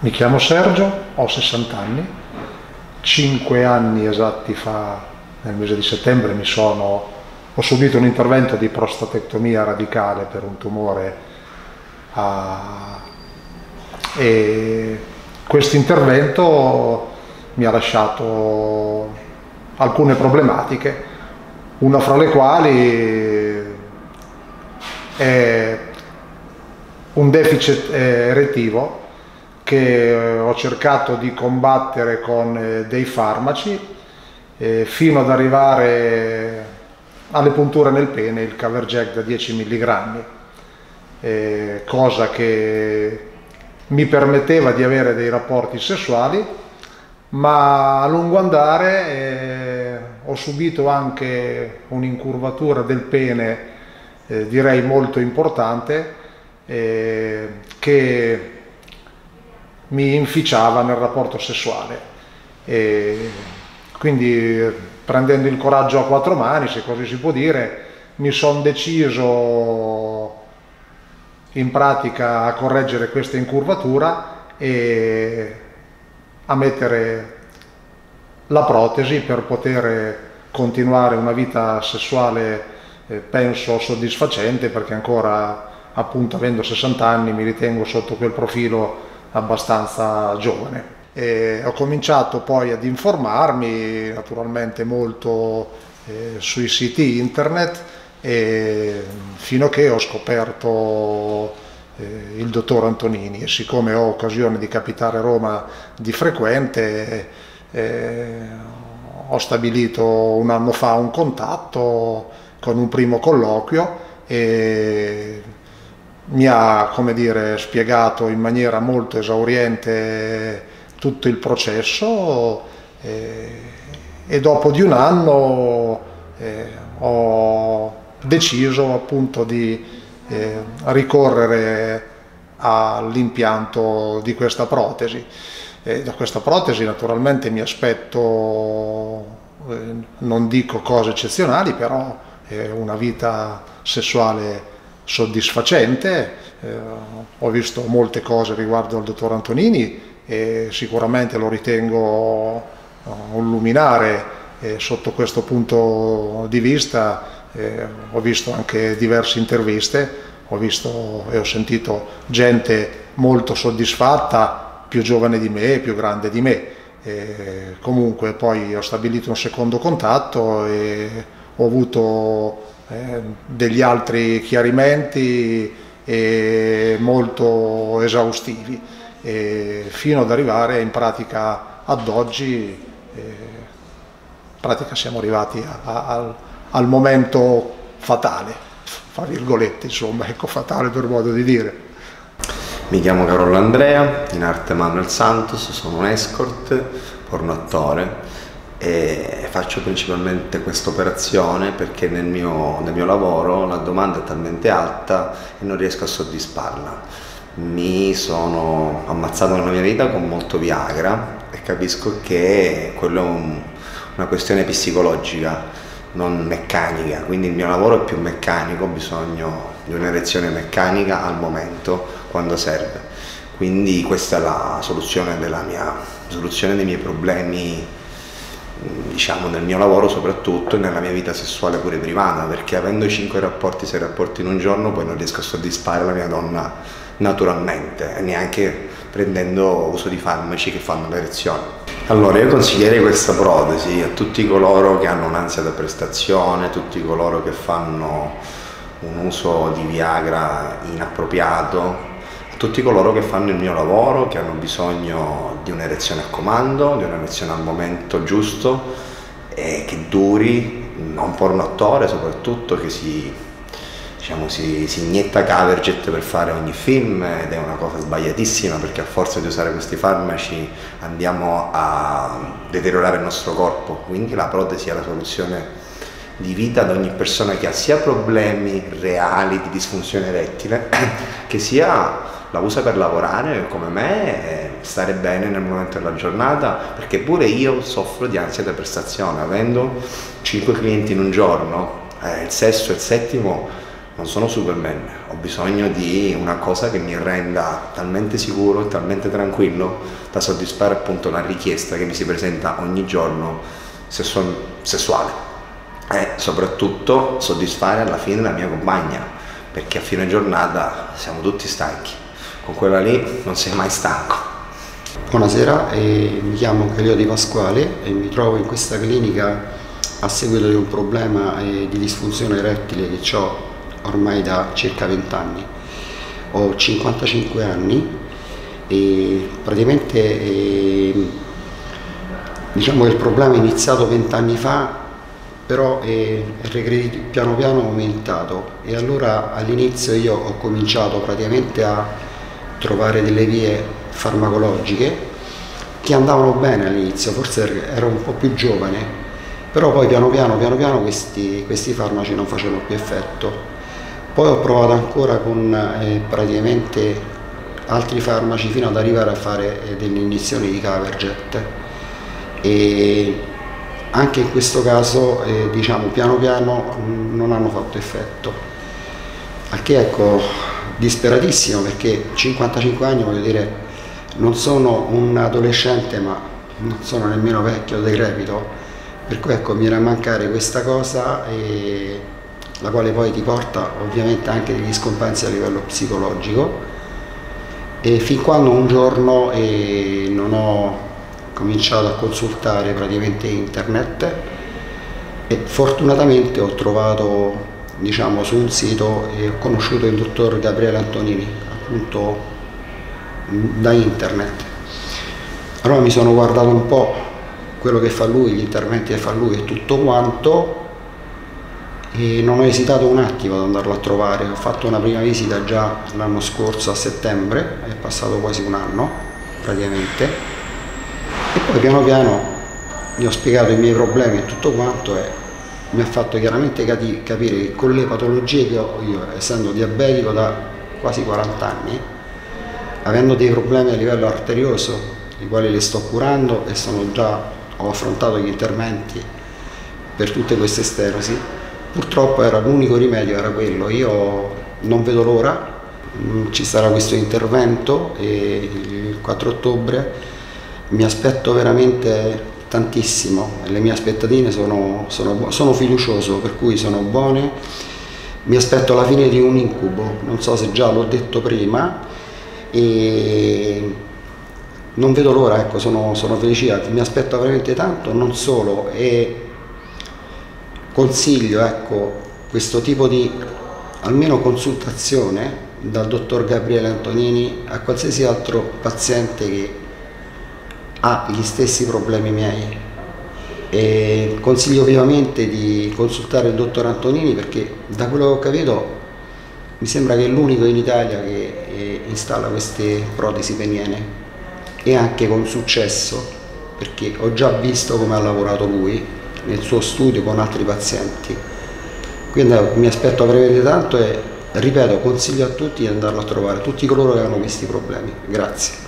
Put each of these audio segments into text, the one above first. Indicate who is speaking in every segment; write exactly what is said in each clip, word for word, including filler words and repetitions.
Speaker 1: Mi chiamo Sergio, ho sessanta anni, cinque anni esatti fa, nel mese di settembre, mi sono, ho subito un intervento di prostatectomia radicale per un tumore a, e questo intervento mi ha lasciato alcune problematiche, una fra le quali è un deficit erettivo che ho cercato di combattere con dei farmaci eh, fino ad arrivare alle punture nel pene, il Caverject da dieci milligrammi, eh, cosa che mi permetteva di avere dei rapporti sessuali, ma a lungo andare eh, ho subito anche un'incurvatura del pene eh, direi molto importante eh, che mi inficiava nel rapporto sessuale, e quindi prendendo il coraggio a quattro mani, se così si può dire, mi sono deciso in pratica a correggere questa incurvatura e a mettere la protesi per poter continuare una vita sessuale eh, penso soddisfacente, perché ancora, appunto, avendo sessanta anni, mi ritengo sotto quel profilo abbastanza giovane. E ho cominciato poi ad informarmi naturalmente molto eh, sui siti internet, e fino a che ho scoperto eh, il dottor Antonini, e siccome ho occasione di capitare a Roma di frequente eh, ho stabilito un anno fa un contatto con un primo colloquio e mi ha, come dire, spiegato in maniera molto esauriente tutto il processo eh, e dopo di un anno eh, ho deciso appunto di eh, ricorrere all'impianto di questa protesi. E da questa protesi naturalmente mi aspetto, eh, non dico cose eccezionali, però eh, una vita sessuale soddisfacente. Eh, ho visto molte cose riguardo al dottor Antonini e sicuramente lo ritengo un luminare eh, sotto questo punto di vista. Eh, ho visto anche diverse interviste, ho visto e ho sentito gente molto soddisfatta, più giovane di me, più grande di me. E comunque poi ho stabilito un secondo contatto e ho avuto Eh, degli altri chiarimenti e molto esaustivi, e fino ad arrivare in pratica ad oggi, eh, in pratica siamo arrivati a, a, al, al momento fatale, fra virgolette, insomma, ecco, fatale per modo di dire.
Speaker 2: Mi chiamo Carollo Andrea, in arte Manuel Santos, sono un escort, pornoattore, e faccio principalmente questa operazione perché nel mio, nel mio lavoro la domanda è talmente alta e non riesco a soddisfarla. Mi sono ammazzato nella mia vita con molto Viagra e capisco che quello è un, una questione psicologica, non meccanica, quindi il mio lavoro è più meccanico, ho bisogno di un'erezione meccanica al momento, quando serve. Quindi questa è la soluzione della mia, soluzione dei miei problemi, diciamo, nel mio lavoro soprattutto e nella mia vita sessuale pure privata, perché avendo cinque rapporti, sei rapporti in un giorno, poi non riesco a soddisfare la mia donna naturalmente, e neanche prendendo uso di farmaci che fanno l'erezione. Allora io consiglierei questa protesi a tutti coloro che hanno un'ansia da prestazione, tutti coloro che fanno un uso di Viagra inappropriato, tutti coloro che fanno il mio lavoro, che hanno bisogno di un'erezione a comando, di un'erezione al momento giusto e che duri, a un pornoattore soprattutto che si, diciamo, si, si inietta Caverject per fare ogni film, ed è una cosa sbagliatissima perché a forza di usare questi farmaci andiamo a deteriorare il nostro corpo, quindi la protesi è la soluzione di vita ad ogni persona che ha sia problemi reali di disfunzione erettile che sia la usa per lavorare come me e stare bene nel momento della giornata, perché pure io soffro di ansia da prestazione, avendo cinque clienti in un giorno, eh, il sesto e il settimo non sono Superman, ho bisogno di una cosa che mi renda talmente sicuro e talmente tranquillo da soddisfare appunto la richiesta che mi si presenta ogni giorno sessuale e soprattutto soddisfare alla fine la mia compagna, perché a fine giornata siamo tutti stanchi, con quella lì non sei mai stanco.
Speaker 3: Buonasera, eh, mi chiamo Calio Di Pasquale e mi trovo in questa clinica a seguito di un problema eh, di disfunzione erettile che ho ormai da circa venti anni. Ho cinquantacinque anni e praticamente eh, diciamo che il problema è iniziato venti anni fa, però è, è regredito, piano piano aumentato, e allora all'inizio io ho cominciato praticamente a trovare delle vie farmacologiche che andavano bene all'inizio, forse ero un po' più giovane, però poi piano piano piano piano questi, questi farmaci non facevano più effetto. Poi ho provato ancora con eh, praticamente altri farmaci fino ad arrivare a fare eh, delle iniezioni di Caverjet, e anche in questo caso eh, diciamo piano piano mh, non hanno fatto effetto, al che ecco disperatissimo, perché cinquantacinque anni, voglio dire, non sono un adolescente ma non sono nemmeno vecchio, decrepito, per cui ecco mi viene a mancare questa cosa, e la quale poi ti porta ovviamente anche degli scompensi a livello psicologico, e fin quando un giorno eh, non ho cominciato a consultare praticamente internet e fortunatamente ho trovato, diciamo, su un sito e ho conosciuto il dottor Gabriele Antonini appunto da internet. Allora mi sono guardato un po' quello che fa lui, gli interventi che fa lui e tutto quanto, e non ho esitato un attimo ad andarlo a trovare. Ho fatto una prima visita già l'anno scorso a settembre, è passato quasi un anno praticamente, e poi piano piano gli ho spiegato i miei problemi e tutto quanto, e mi ha fatto chiaramente capire che con le patologie che ho io, essendo diabetico da quasi quaranta anni, avendo dei problemi a livello arterioso, i quali li sto curando e sono già, ho affrontato gli interventi per tutte queste stenosi, purtroppo era l'unico rimedio, era quello. Io non vedo l'ora, ci sarà questo intervento e il quattro ottobre mi aspetto veramente tantissimo, le mie aspettative sono, sono, sono fiducioso, per cui sono buone. Mi aspetto la fine di un incubo, non so se già l'ho detto prima, e non vedo l'ora, ecco, sono, sono felice, mi aspetto veramente tanto, non solo, e consiglio ecco questo tipo di almeno consultazione dal dottor Gabriele Antonini a qualsiasi altro paziente che ha gli stessi problemi miei, e consiglio vivamente di consultare il dottor Antonini, perché da quello che ho capito mi sembra che è l'unico in Italia che eh, installa queste protesi peniene, e anche con successo, perché ho già visto come ha lavorato lui nel suo studio con altri pazienti. Quindi eh, mi aspetto veramente tanto, e ripeto, consiglio a tutti di andarlo a trovare, tutti coloro che hanno questi problemi. Grazie.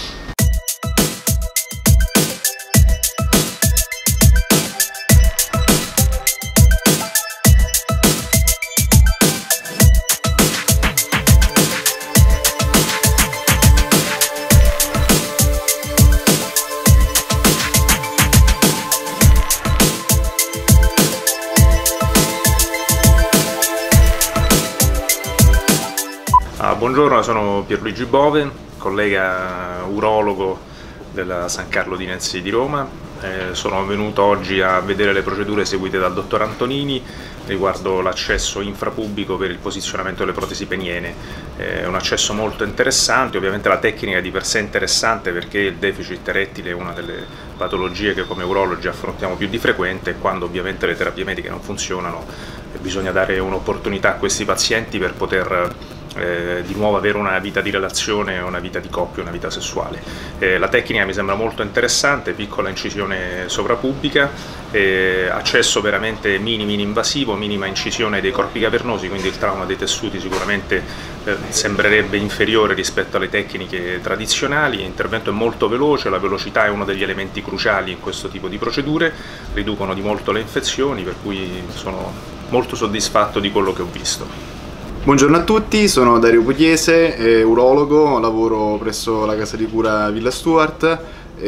Speaker 4: Ah, buongiorno, sono Pierluigi Bove, collega urologo della San Carlo di Nenzi di Roma. Eh, sono venuto oggi a vedere le procedure eseguite dal dottor Antonini riguardo l'accesso infrapubblico per il posizionamento delle protesi peniene. È un accesso molto interessante, ovviamente la tecnica di per sé è interessante perché il deficit erettile è una delle patologie che come urologi affrontiamo più di frequente, e quando ovviamente le terapie mediche non funzionano bisogna dare un'opportunità a questi pazienti per poter Eh, di nuovo avere una vita di relazione, una vita di coppia, una vita sessuale. Eh, la tecnica mi sembra molto interessante, piccola incisione sovrapubica, eh, accesso veramente minimo invasivo, minima incisione dei corpi cavernosi, quindi il trauma dei tessuti sicuramente eh, sembrerebbe inferiore rispetto alle tecniche tradizionali. L'intervento è molto veloce, la velocità è uno degli elementi cruciali in questo tipo di procedure, riducono di molto le infezioni, per cui sono molto soddisfatto di quello che ho visto.
Speaker 5: Buongiorno a tutti, sono Dario Pugliese, eh, urologo, lavoro presso la casa di cura Villa Stuart.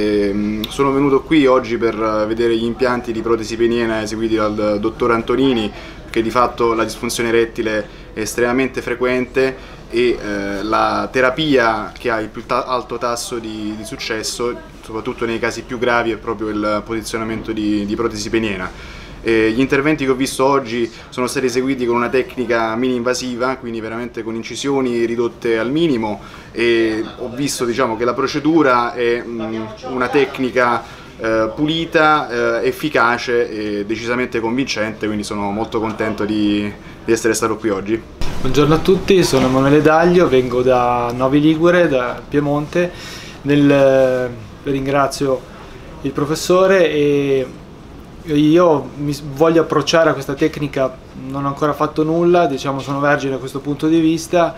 Speaker 5: E sono venuto qui oggi per vedere gli impianti di protesi peniena eseguiti dal dottor Antonini, perché di fatto la disfunzione erettile è estremamente frequente e eh, la terapia che ha il più ta alto tasso di, di successo, soprattutto nei casi più gravi, è proprio il posizionamento di, di protesi peniena. E gli interventi che ho visto oggi sono stati eseguiti con una tecnica mini-invasiva, quindi veramente con incisioni ridotte al minimo, e ho visto, diciamo, che la procedura è mh, una tecnica eh, pulita, eh, efficace e decisamente convincente, quindi sono molto contento di, di essere stato qui oggi.
Speaker 6: Buongiorno a tutti, sono Emanuele Daglio, vengo da Novi Ligure, da Piemonte. Nel, ringrazio il professore e io mi voglio approcciare a questa tecnica, non ho ancora fatto nulla, diciamo, sono vergine da questo punto di vista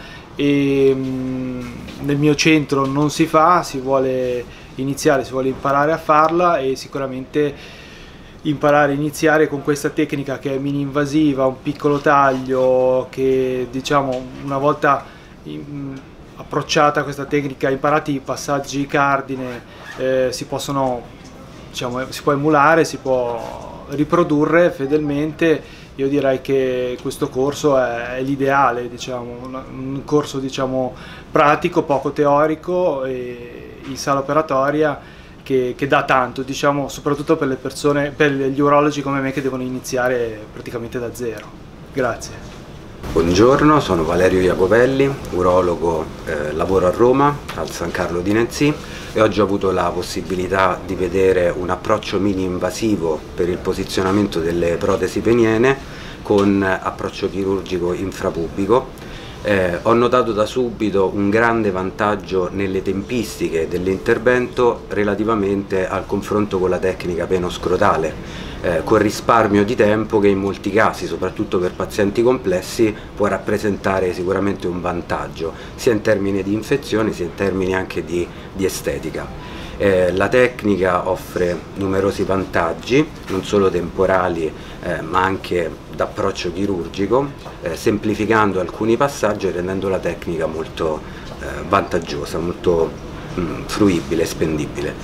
Speaker 6: e mh, nel mio centro non si fa, si vuole iniziare, si vuole imparare a farla e sicuramente imparare a iniziare con questa tecnica che è mini invasiva, un piccolo taglio che, diciamo, una volta in, approcciata a questa tecnica, imparati i passaggi cardine, eh, si possono, diciamo, si può emulare, si può riprodurre fedelmente. Io direi che questo corso è, è l'ideale, diciamo, un corso, diciamo, pratico, poco teorico e in sala operatoria che, che dà tanto, diciamo, soprattutto per le persone, per gli urologi come me che devono iniziare praticamente da zero. Grazie.
Speaker 7: Buongiorno, sono Valerio Iacovelli, urologo, eh, lavoro a Roma, al San Carlo di Nancy, e oggi ho avuto la possibilità di vedere un approccio mini-invasivo per il posizionamento delle protesi peniene con approccio chirurgico infrapubico. Eh, ho notato da subito un grande vantaggio nelle tempistiche dell'intervento relativamente al confronto con la tecnica penoscrotale, eh, con risparmio di tempo che in molti casi, soprattutto per pazienti complessi, può rappresentare sicuramente un vantaggio, sia in termini di infezione sia in termini anche di, di estetica. Eh, la tecnica offre numerosi vantaggi, non solo temporali eh, ma anche d'approccio chirurgico, eh, semplificando alcuni passaggi e rendendo la tecnica molto eh, vantaggiosa, molto mh, fruibile e spendibile.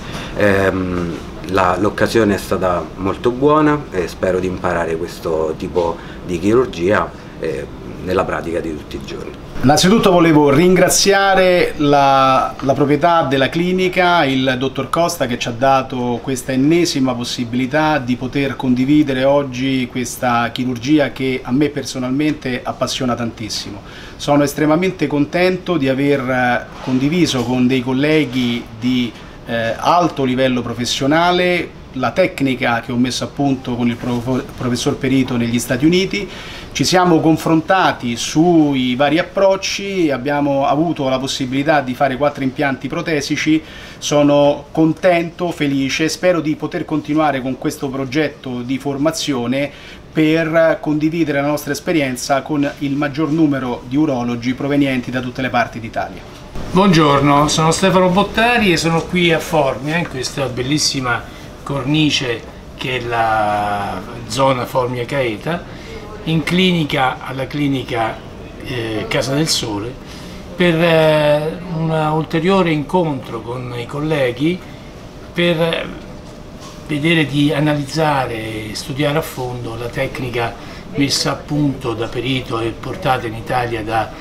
Speaker 7: Ehm, l'occasione è stata molto buona e spero di imparare questo tipo di chirurgia eh, nella pratica di tutti i giorni.
Speaker 8: Innanzitutto volevo ringraziare la, la proprietà della clinica, il dottor Costa, che ci ha dato questa ennesima possibilità di poter condividere oggi questa chirurgia che a me personalmente appassiona tantissimo. Sono estremamente contento di aver condiviso con dei colleghi di eh, alto livello professionale la tecnica che ho messo a punto con il professor Perito negli Stati Uniti. Ci siamo confrontati sui vari approcci, abbiamo avuto la possibilità di fare quattro impianti protesici. Sono contento, felice, spero di poter continuare con questo progetto di formazione per condividere la nostra esperienza con il maggior numero di urologi provenienti da tutte le parti d'Italia.
Speaker 9: Buongiorno, sono Stefano Bottari e sono qui a Formia, in questa bellissima cornice che è la zona Formia Caeta, in clinica alla clinica eh, Casa del Sole, per eh, un ulteriore incontro con i colleghi per vedere di analizzare e studiare a fondo la tecnica messa a punto da Perito e portata in Italia da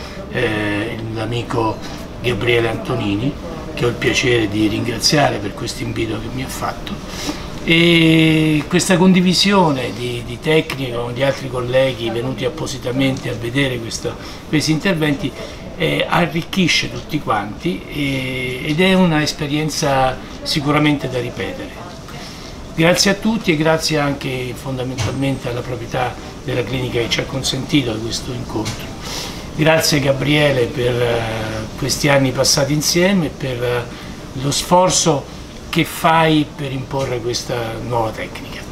Speaker 9: eh, l'amico Gabriele Antonini, che ho il piacere di ringraziare per questo invito che mi ha fatto. E questa condivisione di, di tecniche con gli altri colleghi venuti appositamente a vedere questo, questi interventi eh, arricchisce tutti quanti e, ed è un'esperienza sicuramente da ripetere. Grazie a tutti e grazie anche fondamentalmente alla proprietà della clinica che ci ha consentito questo incontro. Grazie Gabriele per uh, questi anni passati insieme e per uh, lo sforzo che fai per imporre questa nuova tecnica.